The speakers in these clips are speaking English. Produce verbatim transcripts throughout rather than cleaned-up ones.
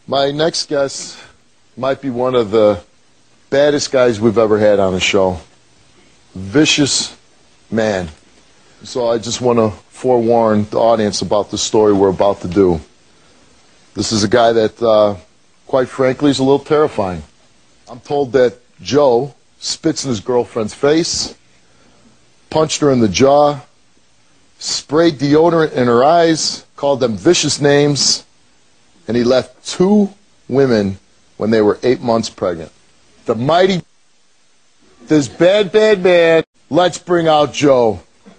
My next guest might be one of the baddest guys we've ever had on the show. Vicious man. So I just want to forewarn the audience about the story we're about to do. This is a guy that, uh, quite frankly, is a little terrifying. I'm told that Joe spits in his girlfriend's face, punched her in the jaw, sprayed deodorant in her eyes, called them vicious names, and he left two women when they were eight months pregnant. The mighty, this bad, bad man. Let's bring out Joe.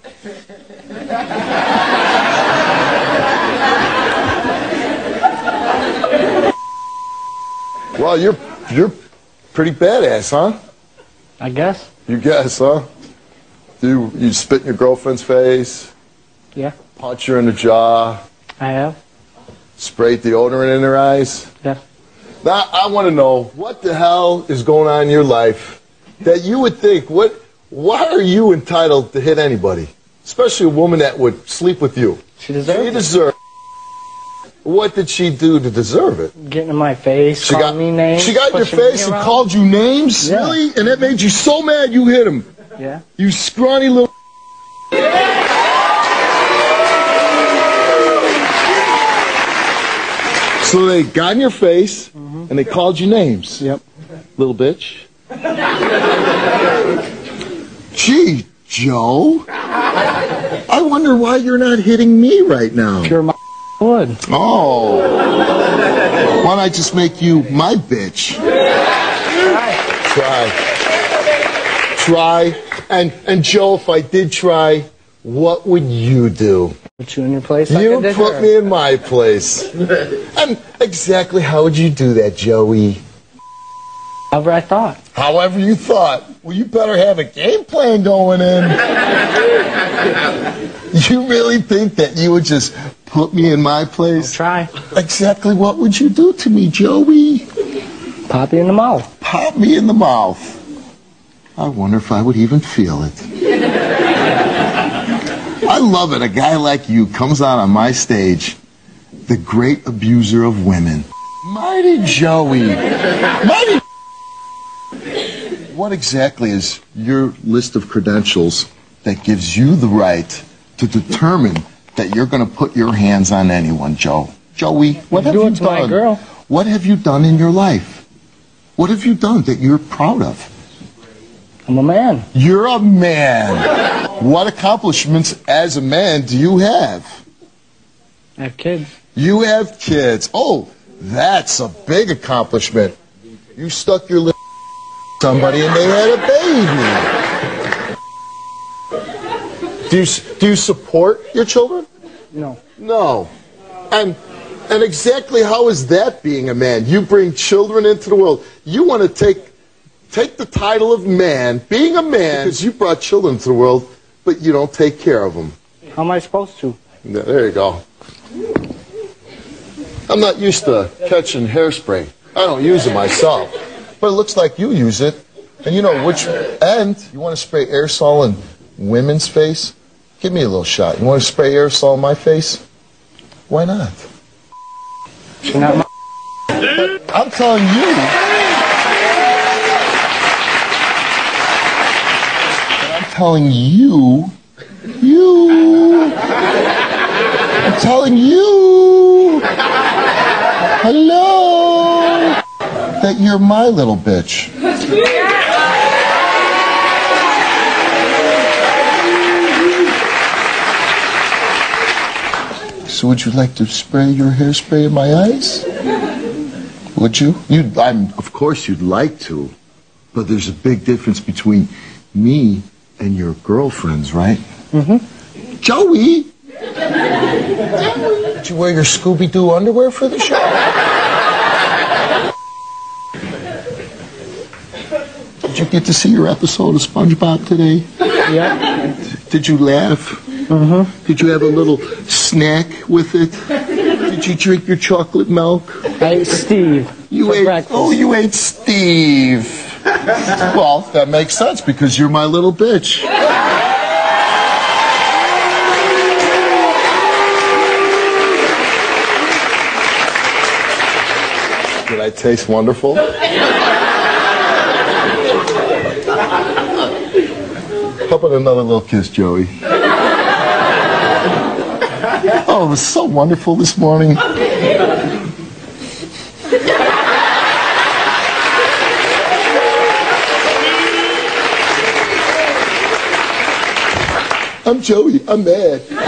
Well, you're you're pretty badass, huh? I guess. You guess, huh? You you spit in your girlfriend's face? Yeah. Punch her in the jaw? I have. Spray deodorant in her eyes? Yeah. Now, I want to know, what the hell is going on in your life that you would think, what? why are you entitled to hit anybody? Especially a woman that would sleep with you. She deserves she it. deserves it. What did she do to deserve it? Getting in my face, She calling got, me names. she got your pushing me face and around. called you names? Yeah. Really? And that made you so mad you hit him? Yeah. You scrawny little... So they got in your face, mm-hmm. and they called you names. Yep. Little bitch. Gee, Joe. I wonder why you're not hitting me right now. Pure my wood. Oh. Why don't I just make you my bitch? Try. Try. And, and Joe, if I did try, what would you do? Put you in your place like You I did put her. me in my place. And exactly how would you do that, Joey? However I thought. However you thought. Well, you better have a game plan going in. You really think that you would just put me in my place? I'll try. Exactly what would you do to me, Joey? Pop you in the mouth. Pop me in the mouth. I wonder if I would even feel it. I love it. A guy like you comes out on my stage, the great abuser of women. Mighty Joey. Mighty. What exactly is your list of credentials that gives you the right to determine that you're going to put your hands on anyone, Joe? Joey, what have Do you it to my done? girl. What have you done in your life? What have you done that you're proud of? I'm a man. You're a man. What accomplishments as a man do you have? I have kids. You have kids. Oh, that's a big accomplishment. You stuck your lip somebody and they had a baby. Do you, do you support your children? No. No. And and exactly how is that being a man? You bring children into the world. You want to take take the title of man, being a man, because you brought children into the world, but you don't take care of them. How am I supposed to? Yeah, there you go. I'm not used to catching hairspray. I don't use it myself. But it looks like you use it. And you know which end. You want to spray aerosol in women's face? Give me a little shot. You want to spray aerosol in my face? Why not? You're not my... But I'm telling you. I'm telling you. You. I'm telling you. Hello. That you're my little bitch. So would you like to spray your hairspray in my eyes? Would you? You, I'm, of course you'd like to, but there's a big difference between me and your girlfriends, right? Mm-hmm. Joey! Did you wear your Scooby-Doo underwear for the show? Did you get to see your episode of SpongeBob today? Yeah. Did you laugh? Mm-hmm. Did you have a little snack with it? Did you drink your chocolate milk? I ate Steve You for ate. breakfast. Oh, you ate Steve. Well, that makes sense because you're my little bitch. I taste wonderful? How about another little kiss, Joey? Oh, it was so wonderful this morning. I'm Joey. I'm mad.